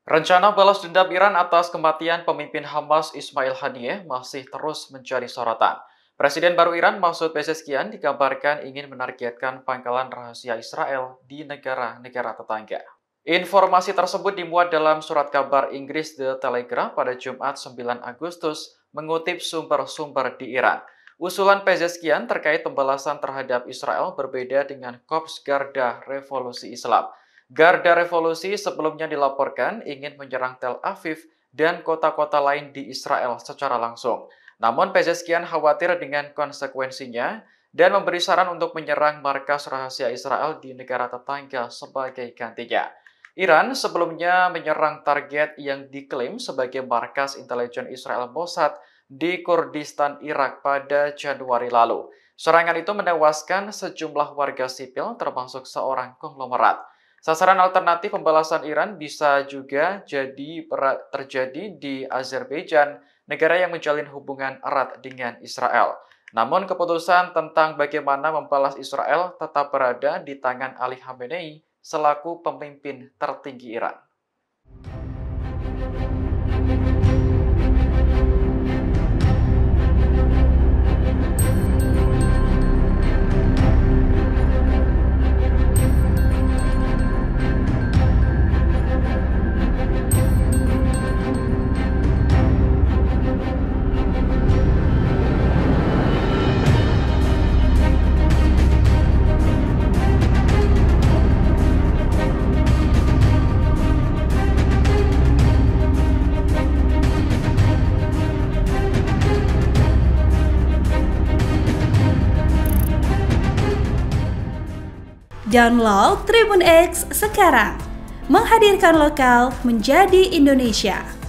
Rencana balas dendam Iran atas kematian pemimpin Hamas Ismail Haniyeh masih terus menjadi sorotan. Presiden baru Iran Masoud Pezeshkian dikabarkan ingin menargetkan pangkalan rahasia Israel di negara-negara tetangga. Informasi tersebut dimuat dalam surat kabar Inggris The Telegraph pada Jumat 9 Agustus mengutip sumber-sumber di Iran. Usulan Pezeshkian terkait pembalasan terhadap Israel berbeda dengan Korps Garda Revolusi Islam. Garda Revolusi sebelumnya dilaporkan ingin menyerang Tel Aviv dan kota-kota lain di Israel secara langsung. Namun Pezeshkian khawatir dengan konsekuensinya dan memberi saran untuk menyerang markas rahasia Israel di negara tetangga sebagai gantinya. Iran sebelumnya menyerang target yang diklaim sebagai markas intelijen Israel Mossad di Kurdistan, Irak pada Januari lalu. Serangan itu menewaskan sejumlah warga sipil termasuk seorang konglomerat. Sasaran alternatif pembalasan Iran bisa juga terjadi di Azerbaijan, negara yang menjalin hubungan erat dengan Israel. Namun keputusan tentang bagaimana membalas Israel tetap berada di tangan Ali Khamenei selaku pemimpin tertinggi Iran. Download Tribun X sekarang, menghadirkan lokal menjadi Indonesia.